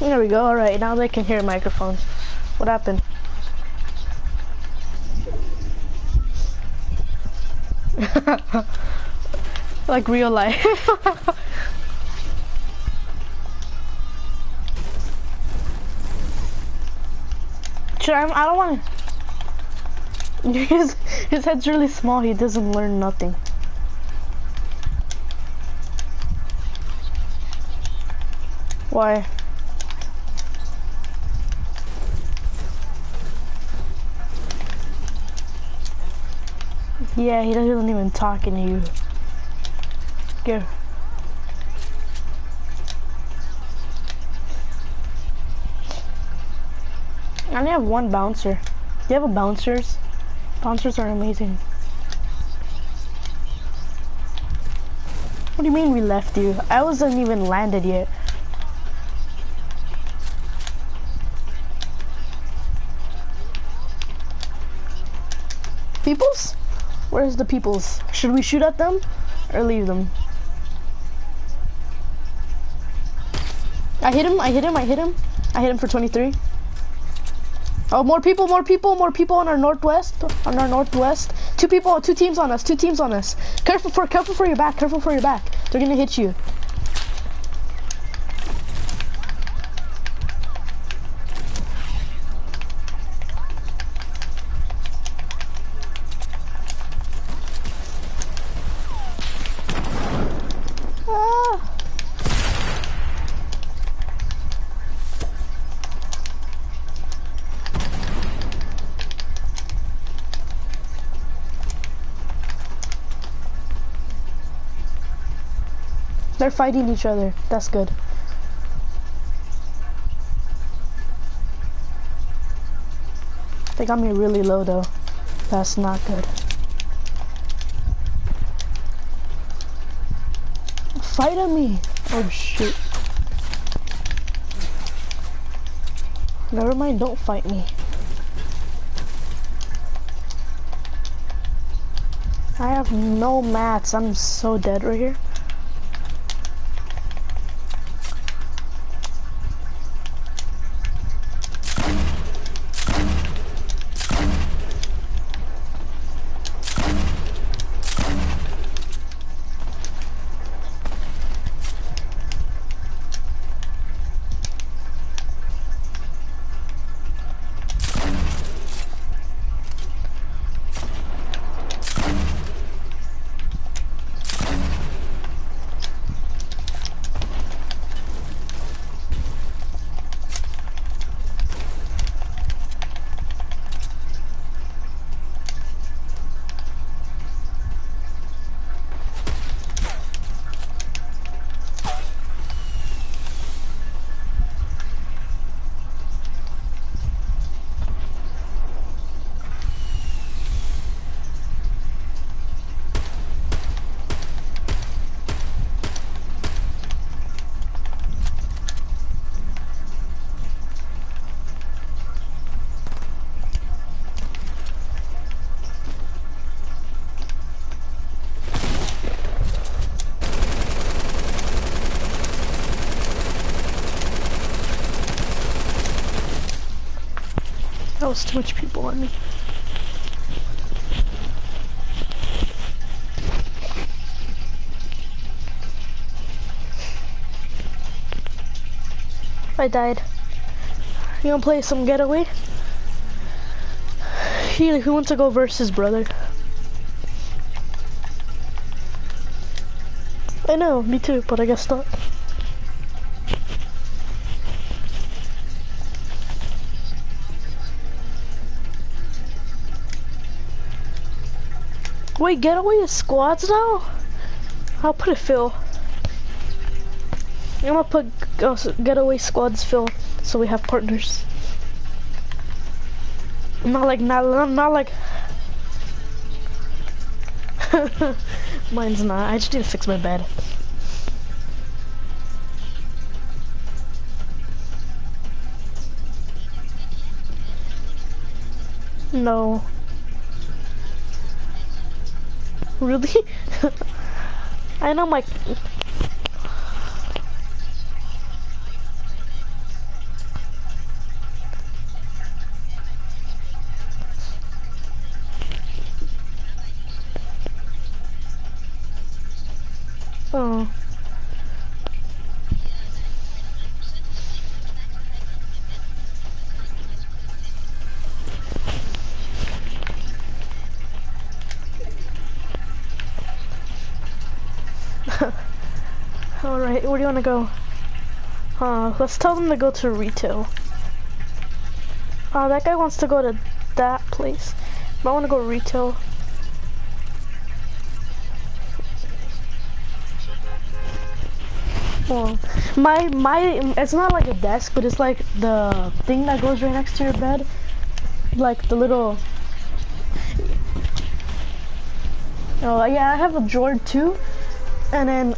There we go. All right, now they can hear microphones. What happened? Like real life. I don't want to. His head's really small. He doesn't learn nothing. Why? Yeah, he doesn't even talking to you. Go. I only have one bouncer. Do you have a bouncers? Bouncers are amazing. What do you mean we left you? I wasn't even landed yet. Peoples? Where's the peoples? Should we shoot at them or leave them? I hit him, I hit him, I hit him. I hit him for 23. Oh, more people on our northwest, Two people, two teams on us. Careful for your back, They're gonna hit you. They're fighting each other. That's good. They got me really low though. That's not good. Fight at me. Oh shoot. Never mind, don't fight me. I have no mats. I'm so dead right here. That was too much people on me. I died. You wanna play some getaway? Who wants to go versus brother? I know, me too, but I got stuck. Wait, getaway is squads now? I'll put it Phil. I'm gonna put getaway squads Phil, so we have partners. Not like. Mine's not. I just need to fix my bed. No. Really? I know my... Oh. Alright, where do you want to go? Let's tell them to go to retail. That guy wants to go to that place. But I want to go retail. Well, it's not like a desk, but it's like the thing that goes right next to your bed. Like the little... Oh, yeah, I have a drawer too. And then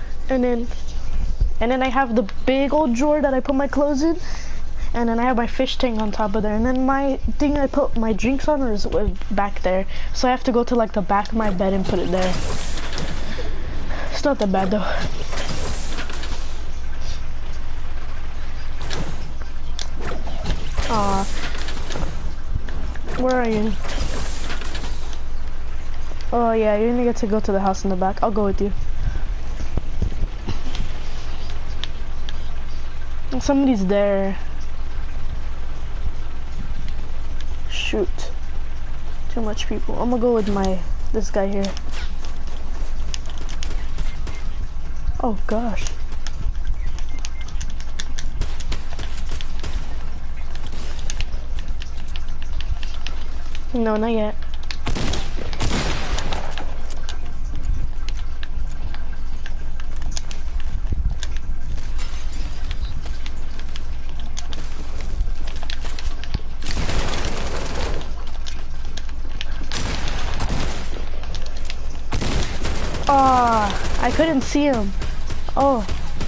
I have the big old drawer that I put my clothes in. And then I have my fish tank on top of there. And then my thing I put my drinks on is back there. So I have to go to like the back of my bed and put it there. It's not that bad though. Where are you? Oh yeah, you're gonna get to go to the house in the back. I'll go with you. Somebody's there. Shoot. Too much people. I'm gonna go with this guy here. Oh gosh. No, not yet. I couldn't see him. Oh.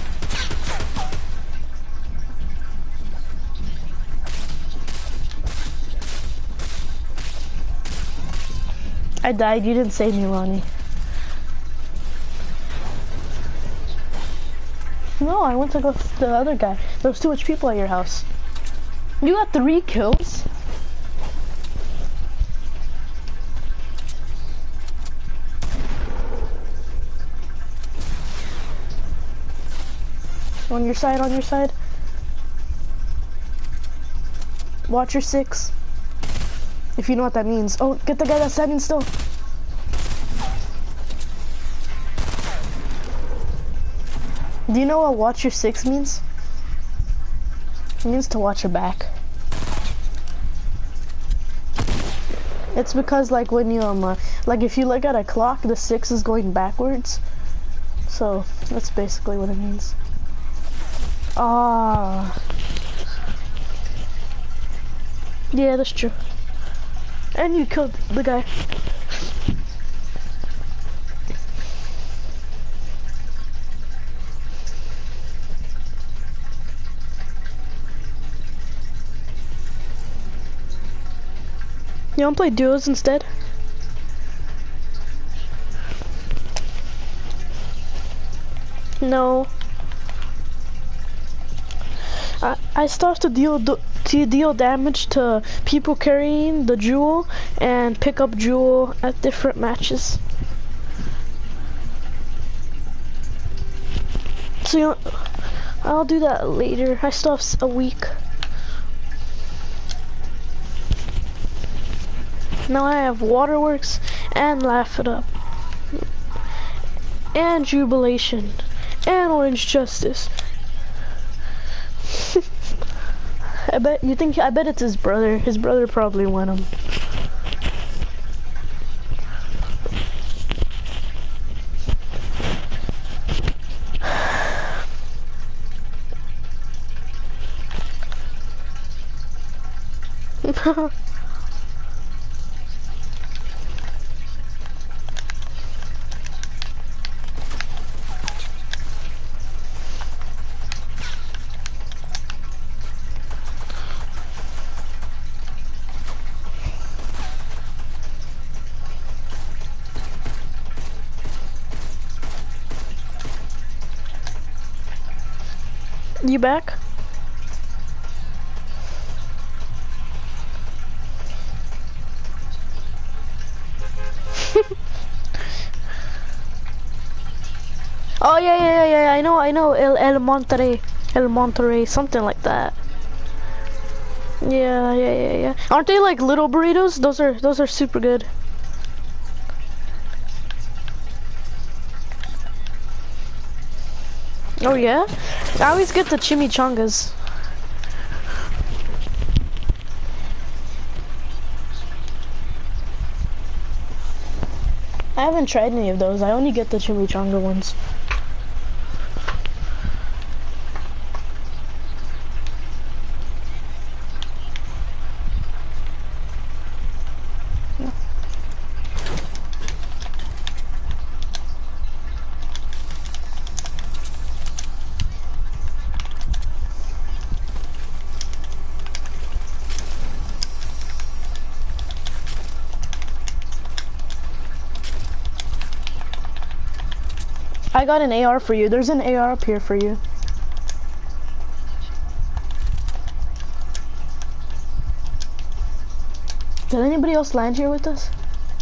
I died. You didn't save me, Ronnie. No, I went to go with the other guy. There was too much people at your house. You got 3 kills? On your side, on your side. Watch your 6. If you know what that means. Oh, get the guy that's standing still. Do you know what watch your 6 means? It means to watch your back. It's because like when you like if you look at a clock, the 6 is going backwards. So that's basically what it means. Yeah, that's true. And you killed the guy. You wanna play duos instead? No. I still have to deal damage to people carrying the jewel and pick up jewel at different matches. So I'll do that later. I still have a week. Now I have Waterworks and Laugh It Up and Jubilation and Orange Justice. I bet it's his brother. His brother probably won him. You back? Oh yeah. I know. El Monterey, something like that. Yeah. Aren't they like little burritos? Those are super good. Oh yeah? I always get the chimichangas. I haven't tried any of those. I only get the chimichanga ones. I got an AR for you. There's an AR up here for you. Did anybody else land here with us?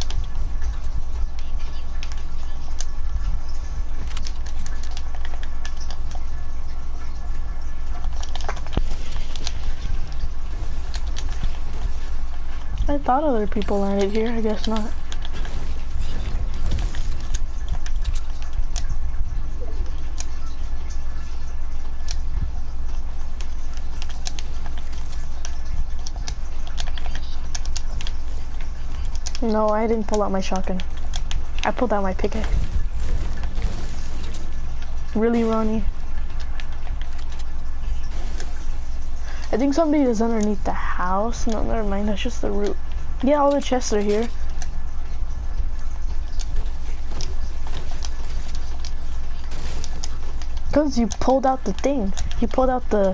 I thought other people landed here. I guess not. No, I didn't pull out my shotgun. I pulled out my pickaxe. Really, Ronnie? I think somebody is underneath the house. No, never mind. That's just the roof. Yeah, all the chests are here. Cause you pulled out the thing. You pulled out the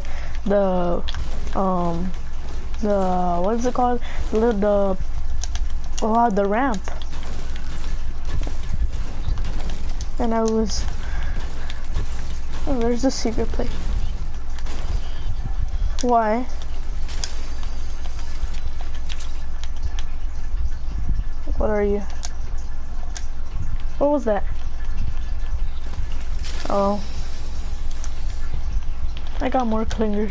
what is it called? The ramp. And I was, oh, there's the secret place. Why? What are you? What was that? Oh. I got more clingers.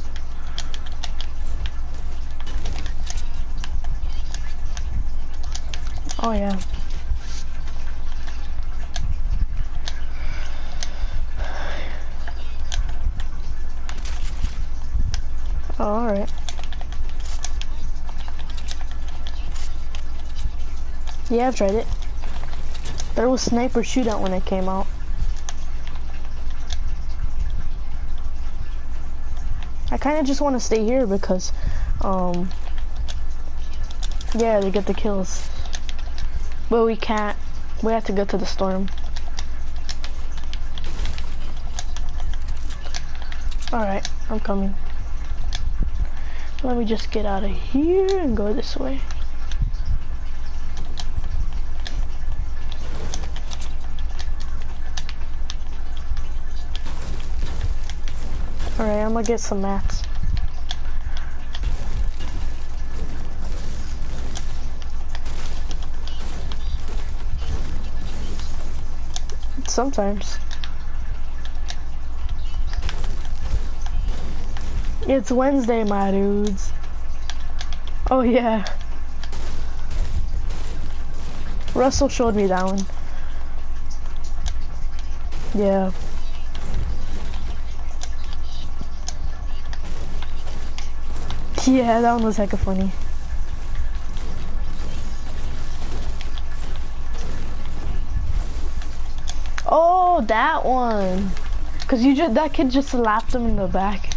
Oh yeah. Oh, alright. Yeah, I've tried it. There was sniper shootout when it came out. I kind of just want to stay here because, yeah, they get the kills. But we can't. We have to go to the storm. Alright, I'm coming. Let me just get out of here and go this way. Alright, I'm gonna get some mats. Sometimes. It's Wednesday, my dudes. Oh yeah. Russell showed me that one. Yeah. Yeah, that one was hecka funny. Oh, that one. Cause that kid just slapped him in the back.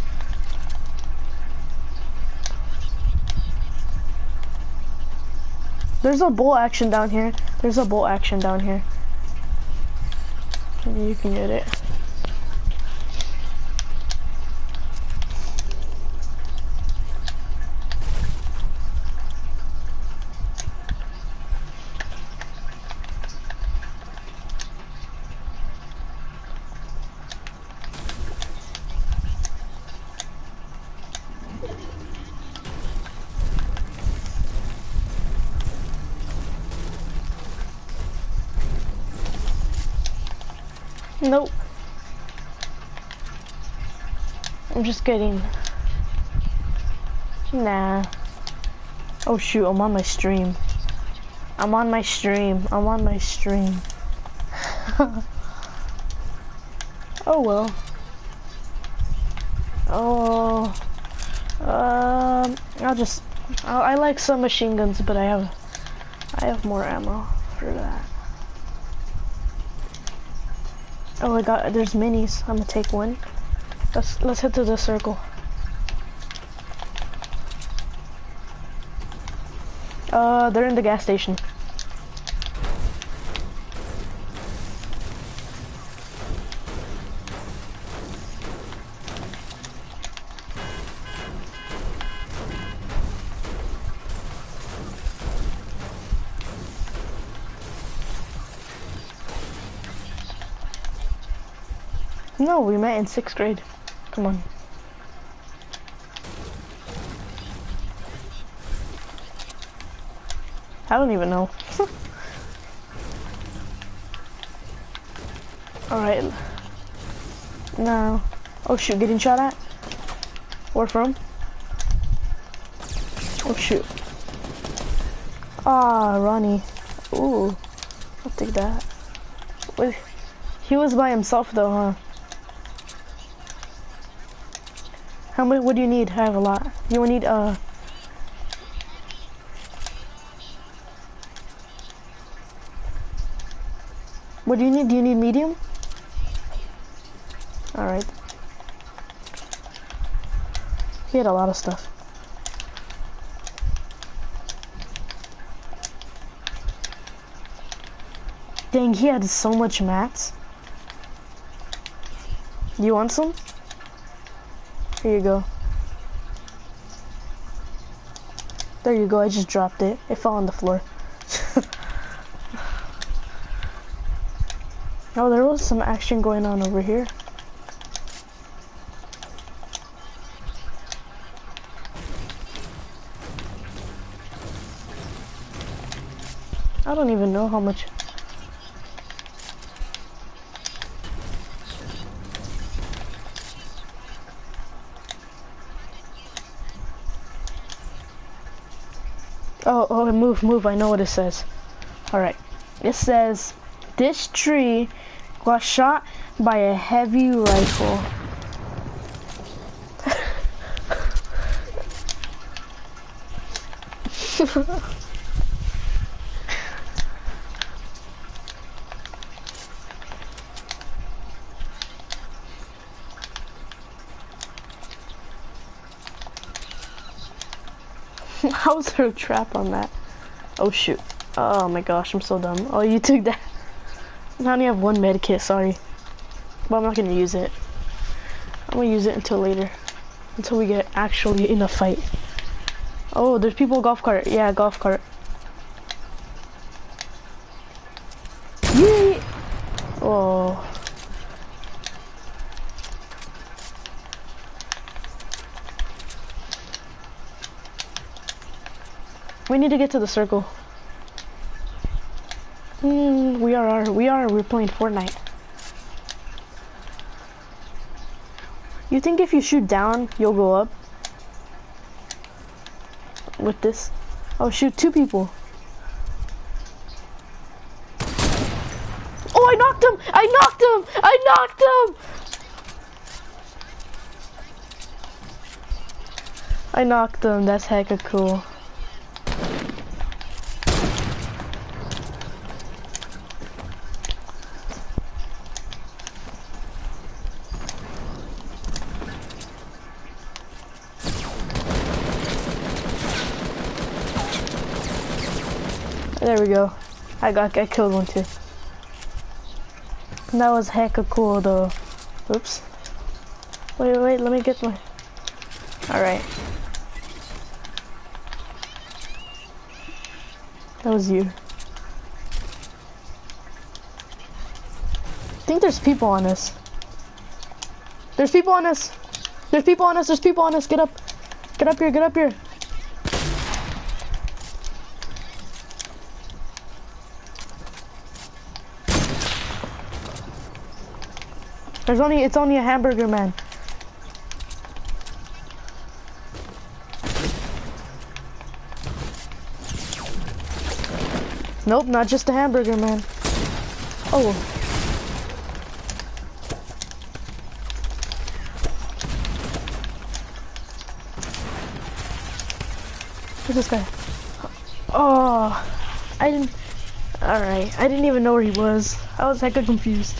There's a bolt action down here. There's a bolt action down here. Maybe you can get it. Nope. I'm just kidding. Nah. Oh shoot, I'm on my stream. I'm on my stream. I'm on my stream. Oh well. Oh. I like some machine guns, but I have more ammo for that. Oh, there's minis. I'm gonna take one. Let's head to the circle. They're in the gas station. No, we met in 6th grade. Come on. I don't even know. Alright. No. Oh shoot, getting shot at? Where from? Oh shoot. Ah, Ronnie. Ooh. I'll take that. Wait. He was by himself though, huh? How many? What do you need? I have a lot. You need What do you need? Do you need medium? Alright. He had a lot of stuff. Dang, he had so much mats. You want some? Here you go. There you go, I just dropped it. It fell on the floor. Oh, there was some action going on over here. I don't even know how much. Oh, move, I know what it says. Alright. It says, this tree got shot by a heavy rifle. How's there a trap on that? Oh shoot. Oh my gosh, I'm so dumb. Oh, you took that. I only have one med kit, sorry. But I'm not gonna use it. I'm gonna use it until later. Until we get actually in a fight. Oh, there's people golf cart. Yeah, golf cart. Yay! Oh. We need to get to the circle. We're playing Fortnite. You think if you shoot down, you'll go up? With this? Oh shoot, 2 people. Oh, I knocked him! I knocked him! I knocked him! I knocked him, that's hecka cool. There we go. I killed one too. That was hecka cool though. Oops. Wait, let me get my... Alright. That was you. I think there's people on us. There's people on us. There's people on us. There's people on us. Get up. Get up here. Get up here. It's only a hamburger man. Nope, not just a hamburger man. Oh. Who's this guy? Oh, I didn't. Alright, I didn't even know where he was. I was hecka confused.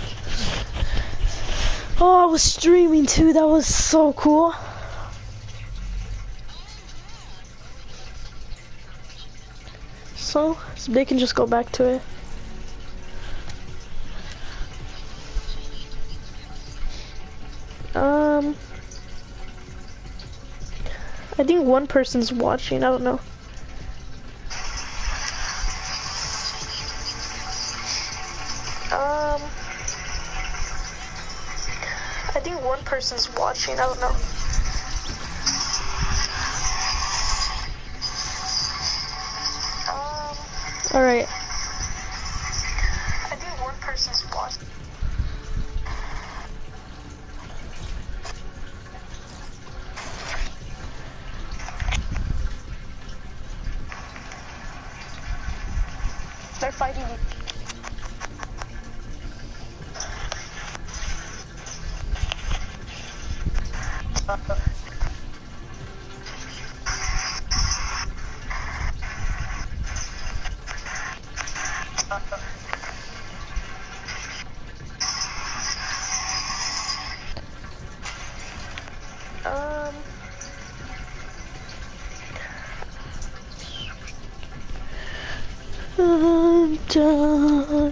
Oh, I was streaming too. That was so cool. So they can just go back to it. I think one person's watching. I don't know. I think one person's watching. I don't know. All right. I think one person's watching. They're fighting. I'm done.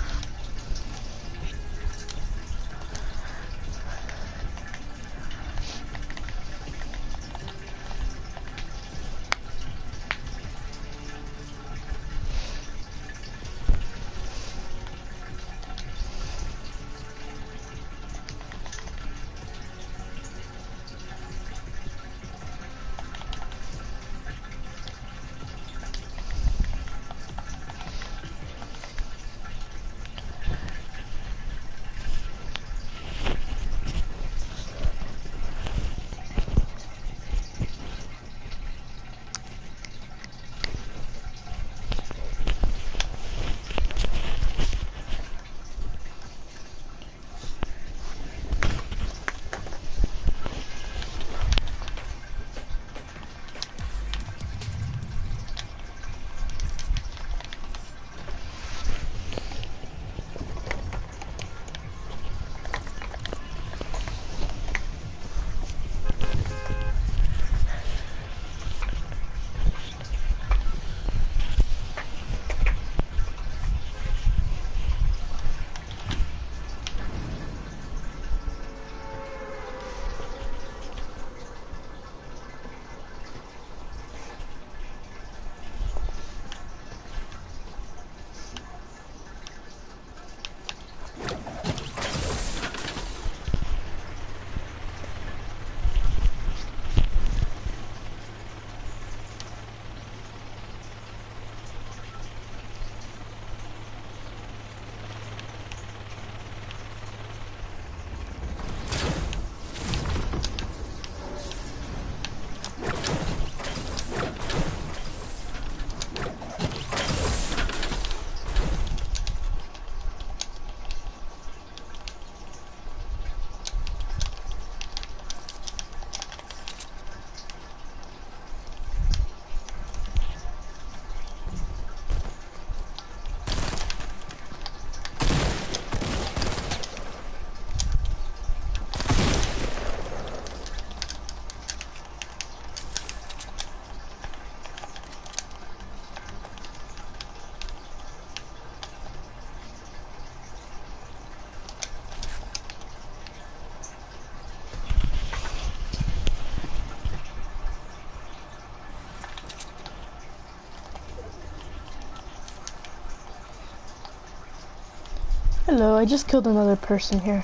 Hello, I just killed another person here.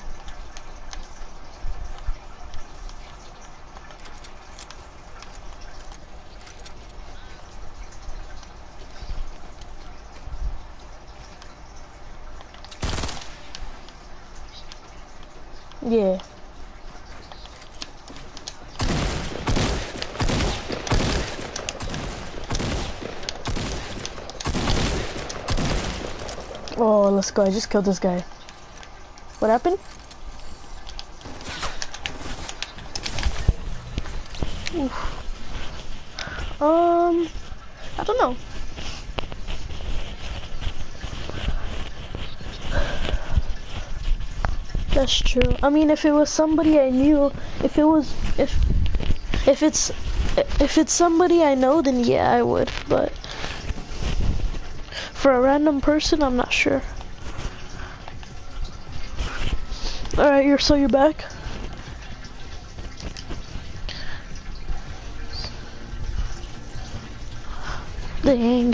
Yeah. Oh, let's go. I just killed this guy. What happened? Oof. I don't know. That's true. I mean, if it was somebody I knew, if it's somebody I know, then yeah, I would. But for a random person, I'm not sure. All right, you're back. Dang.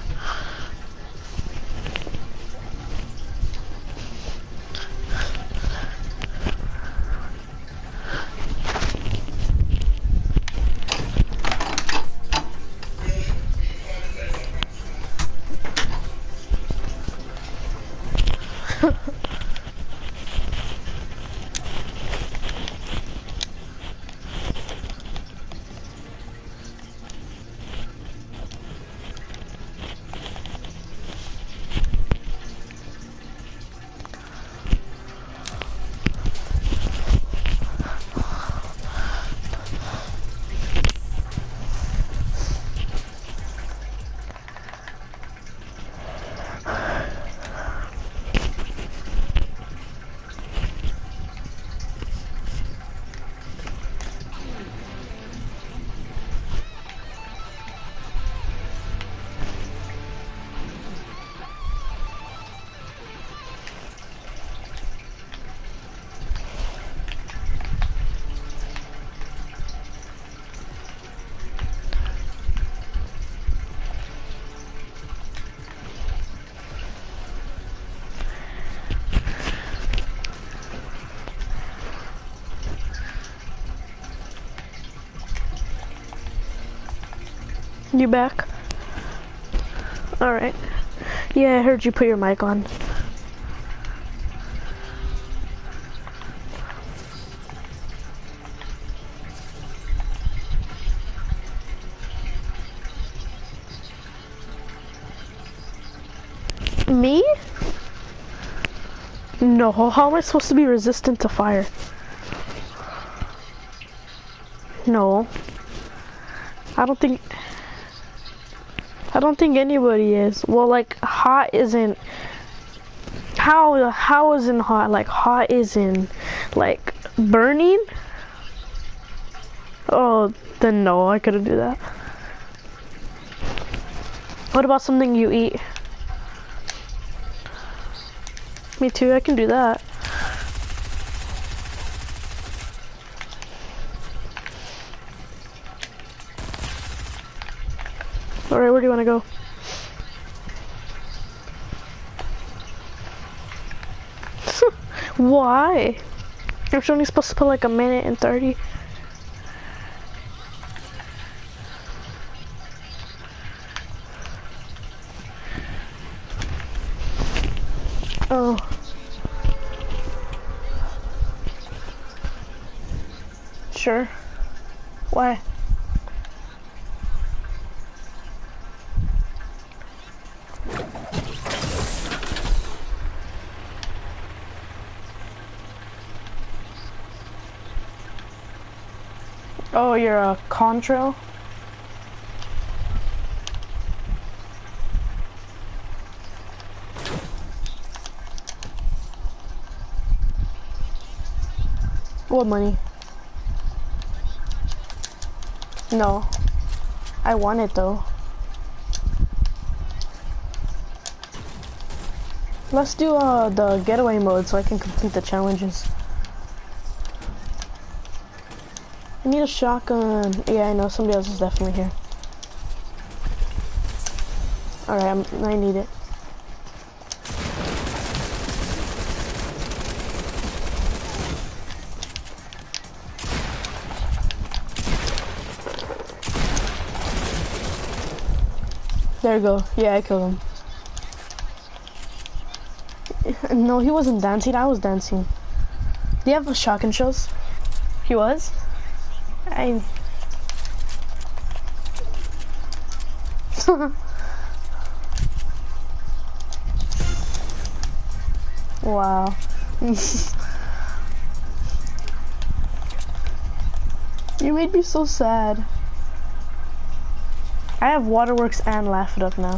You back? Alright. Yeah, I heard you put your mic on. Me? No, how am I supposed to be resistant to fire? No. I don't think anybody is. Well, like, hot isn't... How isn't hot? Like, hot isn't, like, burning? Oh, then no, I couldn't do that. What about something you eat? Me too, I can do that. Alright, where do you want to go? Why? You're only supposed to put like 1 minute and 30. Oh. Sure. Why? Oh, you're a contrail? What money? No. I want it though. Let's do the getaway mode so I can complete the challenges. I need a shotgun. Yeah, I know, somebody else is definitely here. Alright, I need it. There you go. Yeah, I killed him. No, he wasn't dancing. I was dancing. Do you have shotgun shells? He was? I... Wow. You made me so sad. I have Waterworks and Laugh It Up now.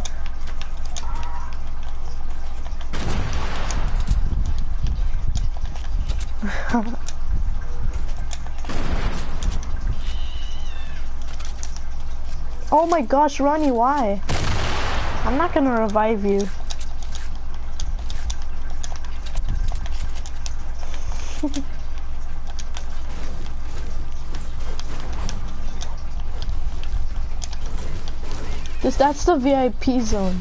Oh my gosh, Ronnie, why? I'm not gonna revive you. That's the VIP zone.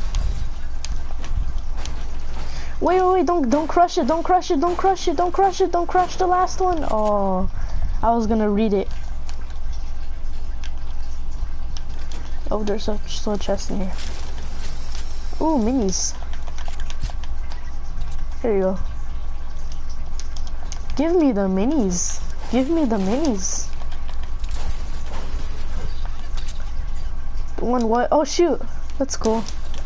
Wait, don't crush it, don't crush it, don't crush it, don't crush it, don't crush the last one. Oh, I was gonna read it. Oh, there's a chest in here. Ooh, minis. Here you go. Give me the minis. Give me the minis. One what? Oh shoot, that's cool.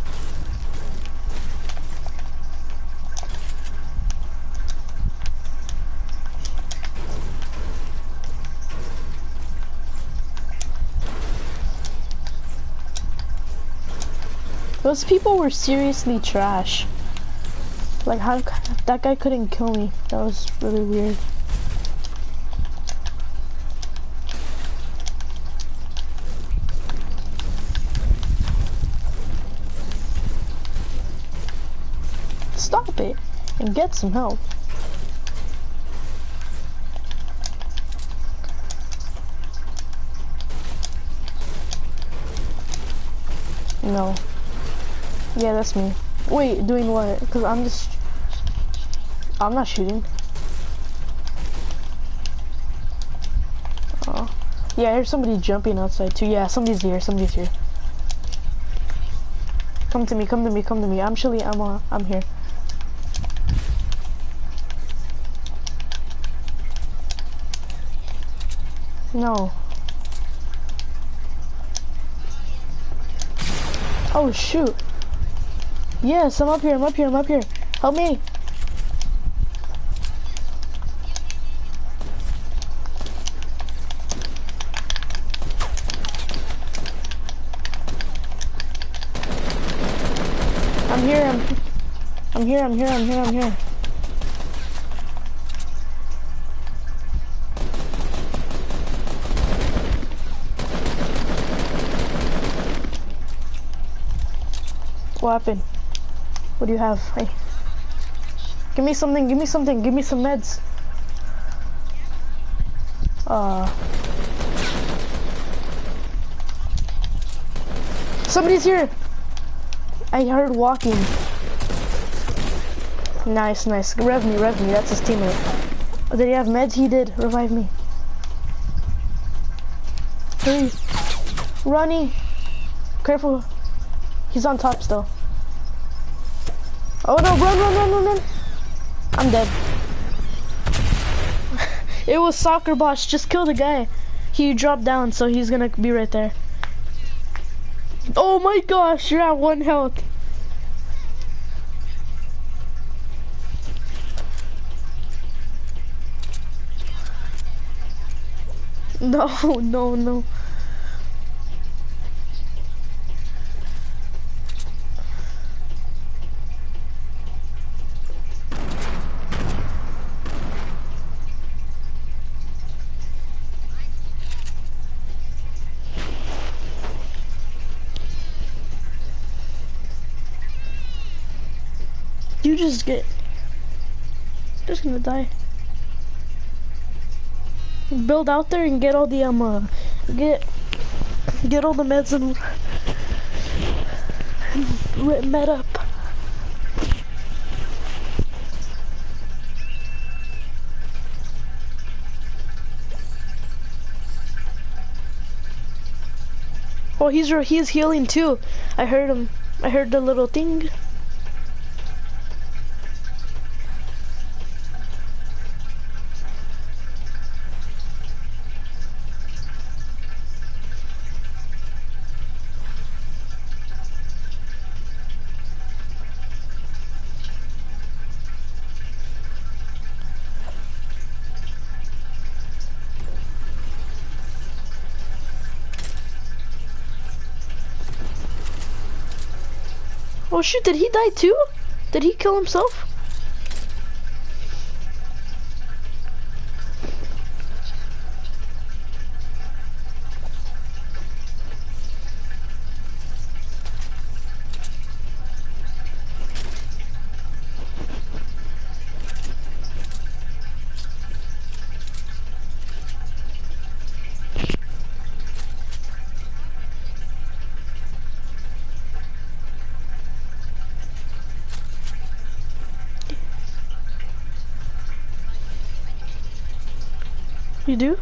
Those people were seriously trash. Like how that guy couldn't kill me. That was really weird. Stop it and get some help. No. Yeah, that's me. Wait, doing what? Because I'm not shooting. Oh. Yeah, there's somebody jumping outside too. Yeah, somebody's here, somebody's here. Come to me, come to me, come to me. I'm chilly, I'm here. No. Oh shoot. Yes, I'm up here, I'm up here, I'm up here. Help me. I'm here. What happened? What do you have? Hey. Give me something, give me some meds. Somebody's here! I heard walking. Nice. Rev me, that's his teammate. Oh, did he have meds? He did. Revive me. Hurry. Ronnie! Careful. He's on top still. Oh no, run. I'm dead. It was Soccer Boss, just kill the guy. He dropped down, so he's gonna be right there. Oh my gosh, you're at 1 health. No. You just gonna die. Build out there and get all the get all the meds and med up. Oh, he's healing too. I heard him. I heard the little thing. Oh shoot, did he die too? Did he kill himself? You do?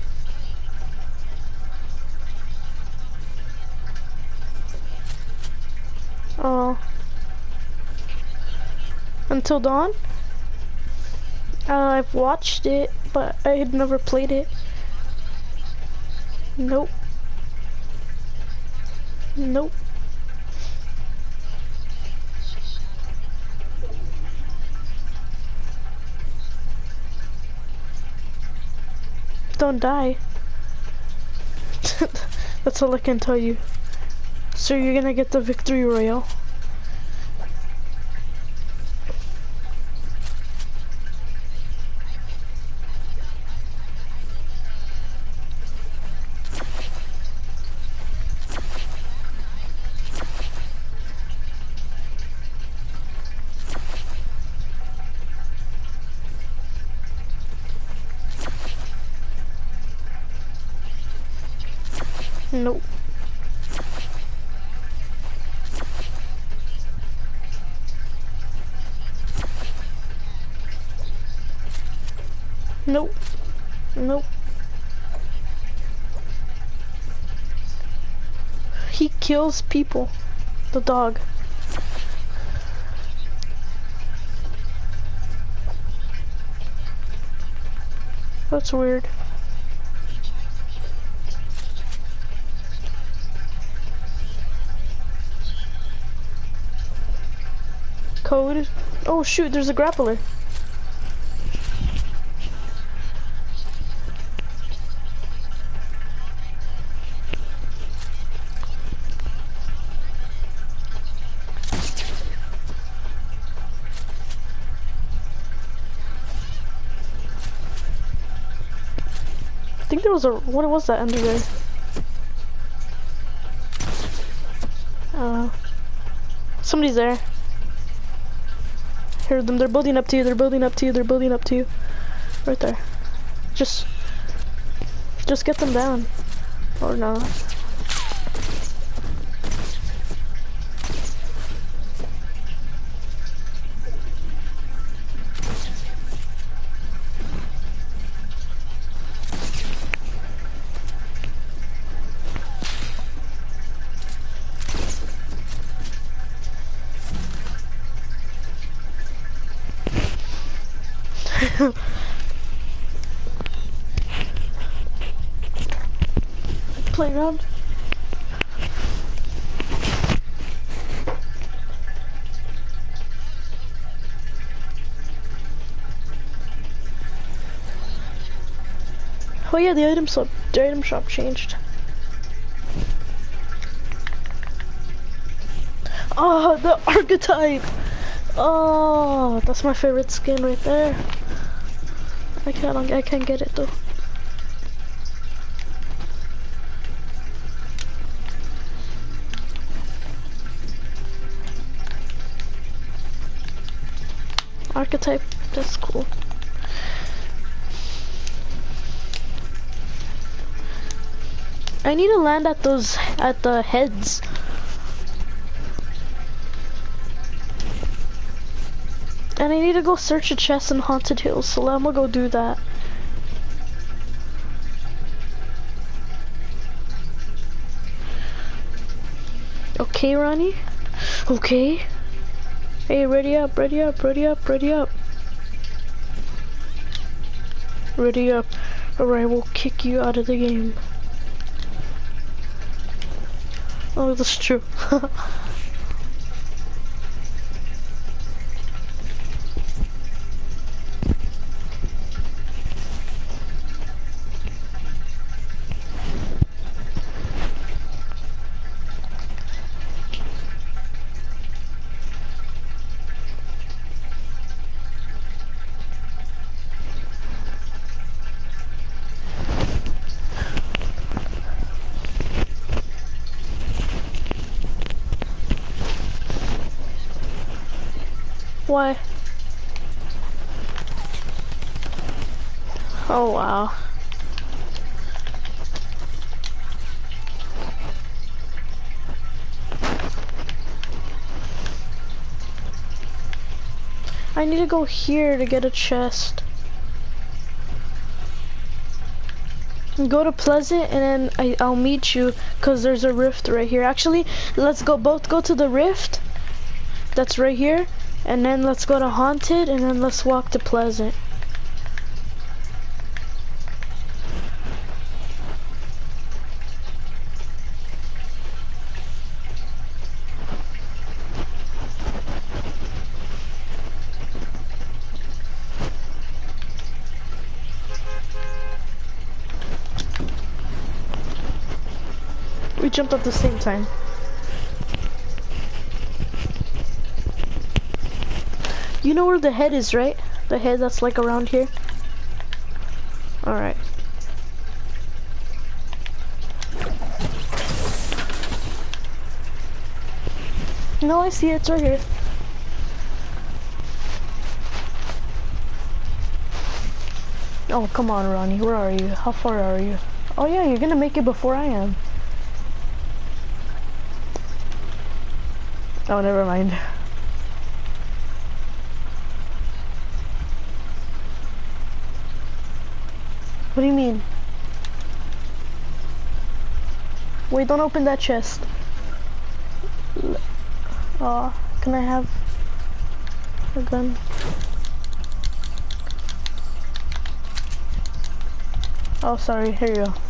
Oh. Until Dawn? I've watched it, but I had never played it. Nope. Nope. Don't die. That's all I can tell you. So you're gonna get the victory royale. Nope. Nope. Nope. He kills people. The dog. That's weird. Code. Oh shoot, there's a grappler. I think there was a, what was that under there? Somebody's there. Heard them, they're building up to you, they're building up to you, they're building up to you. Right there. Just get them down. Or not. Playground. Oh yeah, the item shop changed. Oh, the archetype. Oh, that's my favorite skin right there. I can't get it though. Archetype, that's cool. I need to land at the heads. And I need to go search a chest in Haunted Hills, so I'm gonna go do that. Okay, Ronnie? Okay. Hey, ready up, ready up, ready up, ready up. Ready up, or I will kick you out of the game. Oh, that's true. Why? Oh wow. I need to go here to get a chest. Go to Pleasant and then I'll meet you because there's a rift right here. Actually, let's both go to the rift that's right here, and then let's go to Haunted, and then let's walk to Pleasant. We jumped at the same time. You know where the head is, right? The head that's like around here? Alright. No, I see it. It's right here. Oh, come on, Ronnie. Where are you? How far are you? Oh yeah, you're gonna make it before I am. Oh, never mind. What do you mean? Wait, don't open that chest. Can I have a gun? Oh, sorry. Here you go.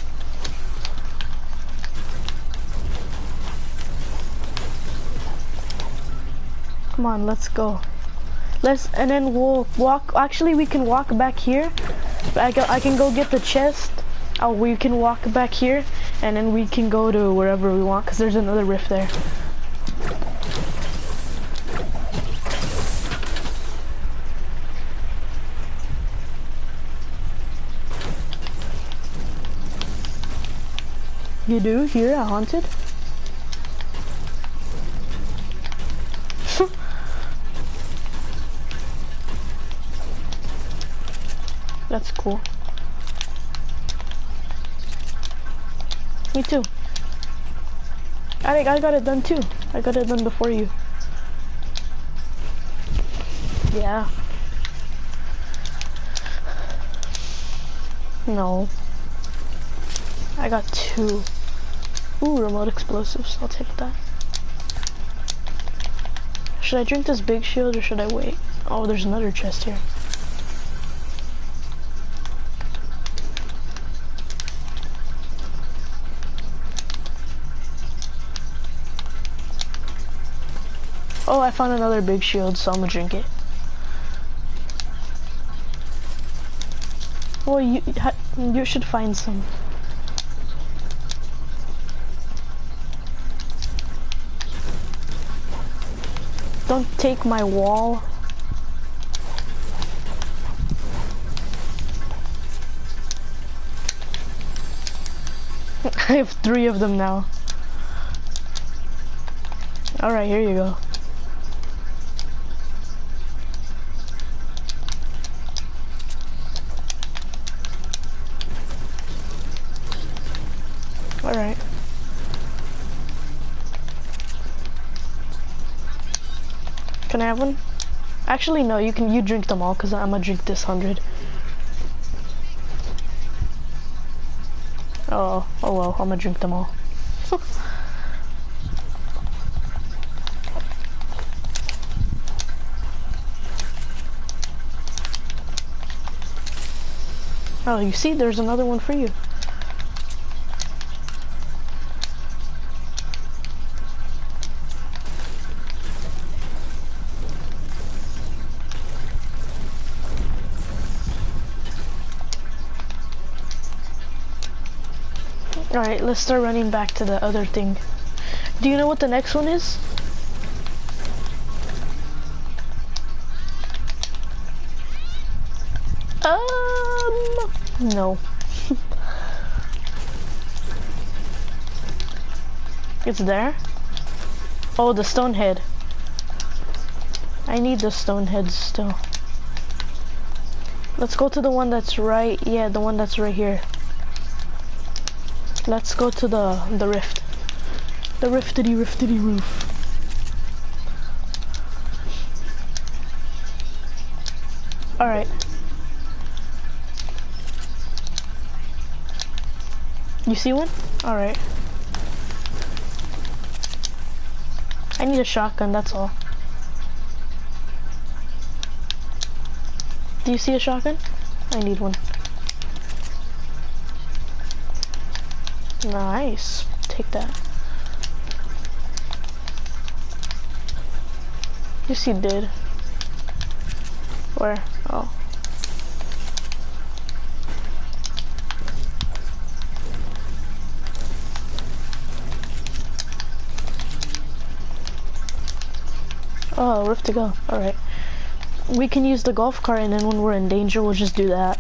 Come on, let's go. And then we'll walk. Actually, we can walk back here. I can go get the chest. Oh, we can walk back here, and then we can go to wherever we want, because there's another rift there. You do? Here at Haunted? That's cool. Me too. I think I got it done too. I got it done before you. Yeah. No. I got 2. Ooh, remote explosives. I'll take that. Should I drink this big shield or should I wait? Oh, there's another chest here. Oh, I found another big shield, so I'm gonna drink it. Well, you should find some. Don't take my wall. I have 3 of them now. Alright, here you go. Alright. Can I have one? Actually, no, you drink them all, because I'm gonna drink this 100. Oh well, I'm gonna drink them all. Oh, you see, there's another one for you. Alright, let's start running back to the other thing. Do you know what the next one is? No. It's there? Oh, the stone head. I need the stone heads still. Let's go to the one that's right. Yeah, the one that's right here. Let's go to the rift. The riftity roof. Alright. You see one? Alright. I need a shotgun, that's all. Do you see a shotgun? I need one. Nice. Take that. Yes, you did. Where? Oh. Oh, rift to go. Alright. We can use the golf cart, and then when we're in danger, we'll just do that.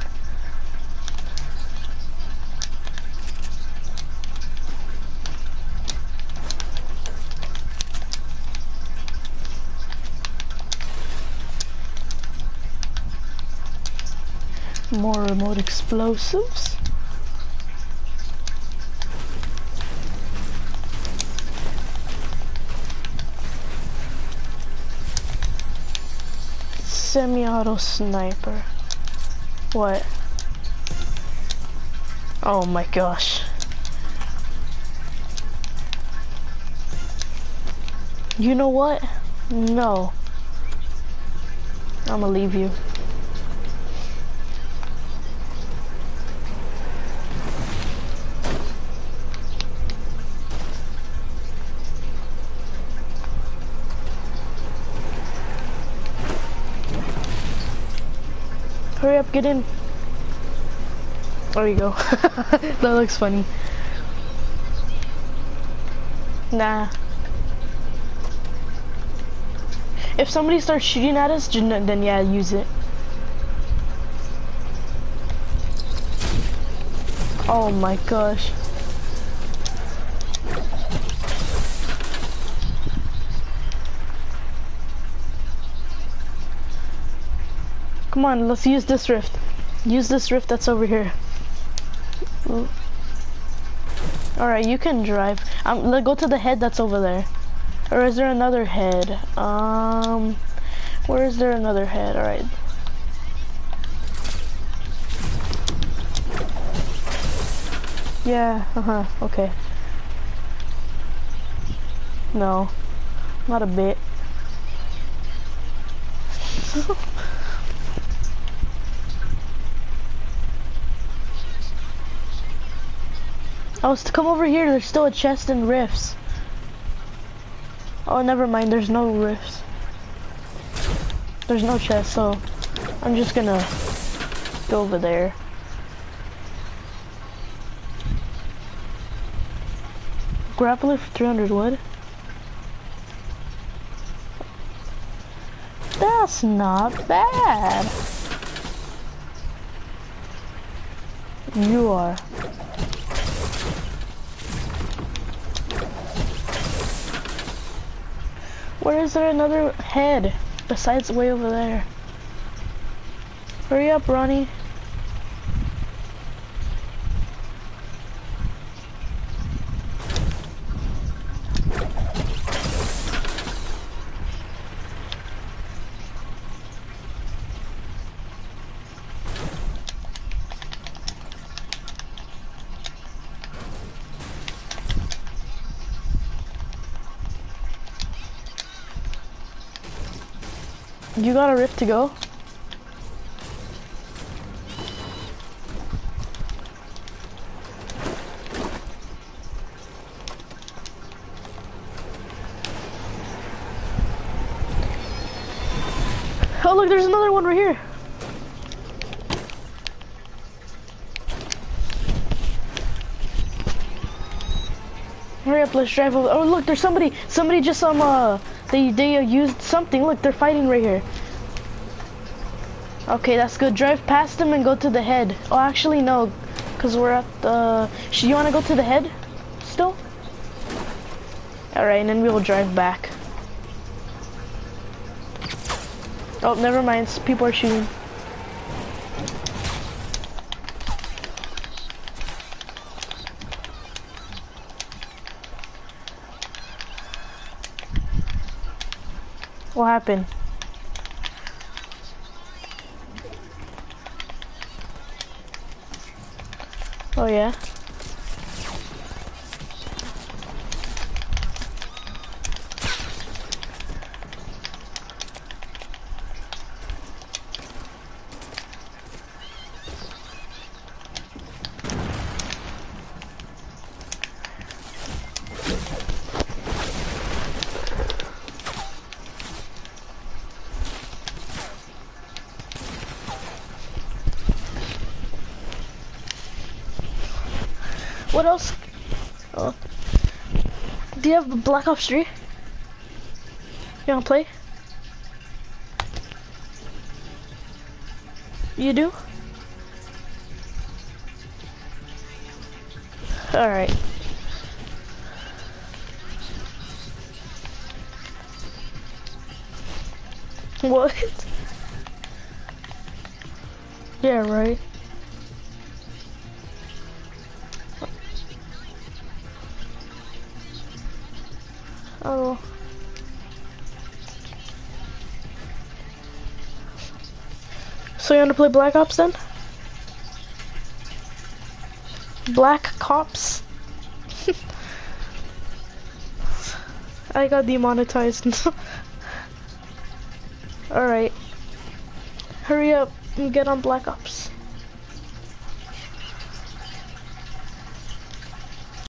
More remote explosives. Semi-auto sniper. What? Oh my gosh. You know what? No. I'ma leave you. Hurry up, get in. There you go. That looks funny. Nah. If somebody starts shooting at us, then yeah, use it. Oh my gosh. Come on, let's use this rift. Use this rift that's over here. Alright, you can drive. Let's go to the head that's over there. Or is there another head? Where is there another head? Alright. Yeah, okay. No, not a bit. Oh, to come over here, there's still a chest and rifts. Oh, never mind, there's no rifts. There's no chest, so I'm just gonna go over there. Grappler for 300 wood? That's not bad. You are. Where is there another head besides way over there? Hurry up, Ronnie. You got a rift to go? Oh look, there's another one right here. Hurry up, let's drive over. Oh look, there's somebody just they used something. Look, they're fighting right here. Okay, that's good. Drive past them and go to the head. Oh, actually no, because we're at the... You want to go to the head still? Alright, and then we will drive back. Oh, never mind. People are shooting. What happened? Oh yeah. What else? Oh. Do you have Black Ops 3? You wanna play? You do? Alright. What? Yeah, right. Oh. So you want to play Black Ops then? Black Cops? I got demonetized. Alright. Hurry up and get on Black Ops.